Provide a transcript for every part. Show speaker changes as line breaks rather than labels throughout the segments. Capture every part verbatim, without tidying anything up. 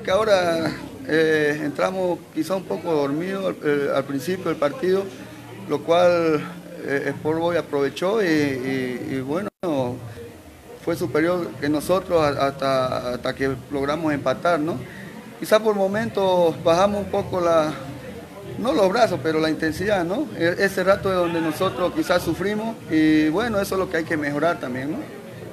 creo que ahora eh, entramos quizá un poco dormidos eh, al principio del partido, lo cual eh, Sport Boys aprovechó y, y, y bueno, fue superior que nosotros hasta, hasta que logramos empatar, ¿no? Quizá por momentos bajamos un poco la, no los brazos, pero la intensidad, ¿no? Ese rato es donde nosotros quizás sufrimos y bueno, eso es lo que hay que mejorar también, ¿no?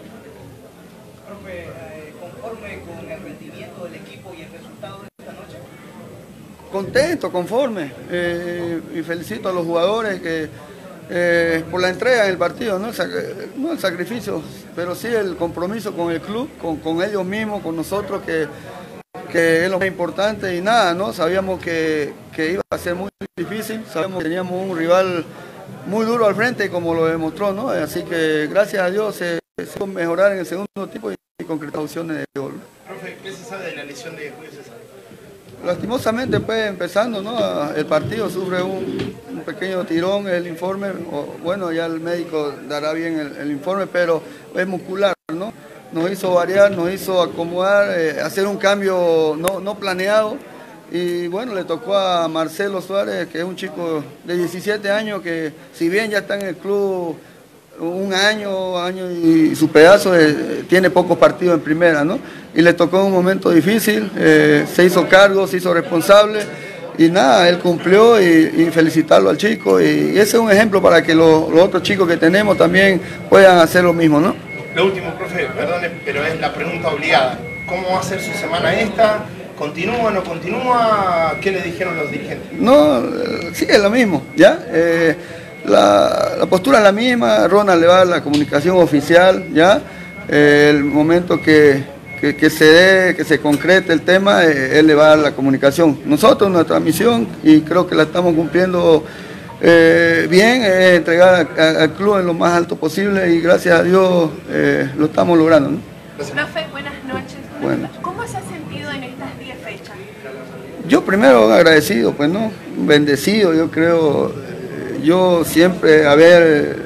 Profe, eh, ¿conforme con el rendimiento del equipo y el resultado de esta noche?
Contento, conforme, eh, y felicito a los jugadores que eh, por la entrega en el partido, ¿no? No el sacrificio, pero sí el compromiso con el club, con, con ellos mismos, con nosotros, que, que es lo más importante y nada, ¿no? Sabíamos que, que iba a ser muy difícil, sabíamos que teníamos un rival muy duro al frente como lo demostró, ¿no? Así que gracias a Dios se, se pudo mejorar en el segundo tiempo y concretar opciones de gol.
Profe, ¿qué se sabe de la lesión de Julio César?
Lastimosamente, pues empezando, ¿no? El partido sufre un, un pequeño tirón, el informe, o, bueno, ya el médico dará bien el, el informe, pero es muscular, ¿no? Nos hizo variar, nos hizo acomodar, eh, hacer un cambio no, no planeado, y bueno, le tocó a Marcelo Suárez, que es un chico de diecisiete años, que si bien ya está en el club un año, año y su pedazo, eh, tiene pocos partidos en primera, ¿no? Y le tocó un momento difícil, eh, se hizo cargo, se hizo responsable y nada, él cumplió y, y felicitarlo al chico y, y ese es un ejemplo para que los, los otros chicos que tenemos también puedan hacer lo mismo, ¿no?
Lo último, profe, perdone, pero es la pregunta obligada. ¿Cómo va a ser su semana esta? ¿Continúa, no continúa? ¿Qué le dijeron los dirigentes?
No, sí, es lo mismo, ¿ya? Eh, La, la postura es la misma, Ronald le va a dar la comunicación oficial, ¿ya? Eh, el momento que, que, que se dé, que se concrete el tema, eh, él le va a dar la comunicación. Nosotros, nuestra misión, y creo que la estamos cumpliendo eh, bien, es eh, entregar al club en lo más alto posible y gracias a Dios eh, lo estamos logrando, ¿no?
Profe, buenas noches.
Bueno.
¿Cómo se ha sentido en estas diez fechas?
Yo primero agradecido, pues, ¿no? Bendecido, yo creo. Yo siempre haber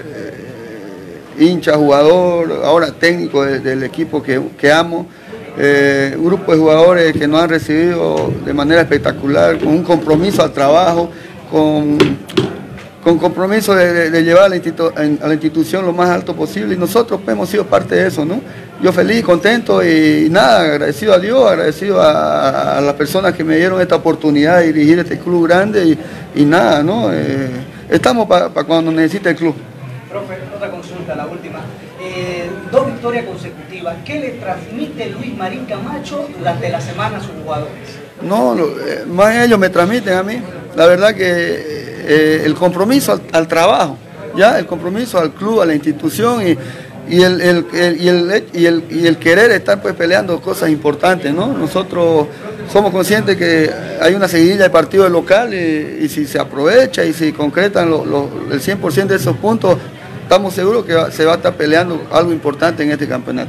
eh, hincha, jugador, ahora técnico de, del equipo que, que amo, eh, un grupo de jugadores que nos han recibido de manera espectacular, con un compromiso al trabajo, con, con compromiso de, de, de llevar a la, institu a la institución lo más alto posible y nosotros pues, hemos sido parte de eso, ¿no? Yo feliz, contento y, y nada, agradecido a Dios, agradecido a, a las personas que me dieron esta oportunidad de dirigir este club grande y, y nada, ¿no? Eh, estamos para pa cuando necesite el club.
Profe, otra consulta, la última. Eh, dos victorias consecutivas. ¿Qué le transmite Luis Marín Camacho durante la semana a sus jugadores?
No, lo, eh, más ellos me transmiten a mí. La verdad que eh, el compromiso al, al trabajo, ya el compromiso al club, a la institución y Y el, el, el, y, el, y, el, y el querer estar pues peleando cosas importantes, ¿no? Nosotros somos conscientes que hay una seguidilla de partidos local y, y si se aprovecha y si concretan lo, lo, el cien por ciento de esos puntos, estamos seguros que va, se va a estar peleando algo importante en este campeonato.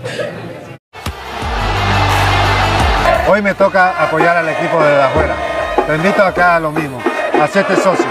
Hoy me toca apoyar al equipo de afuera. Te invito acá a lo mismo, hacerte socio.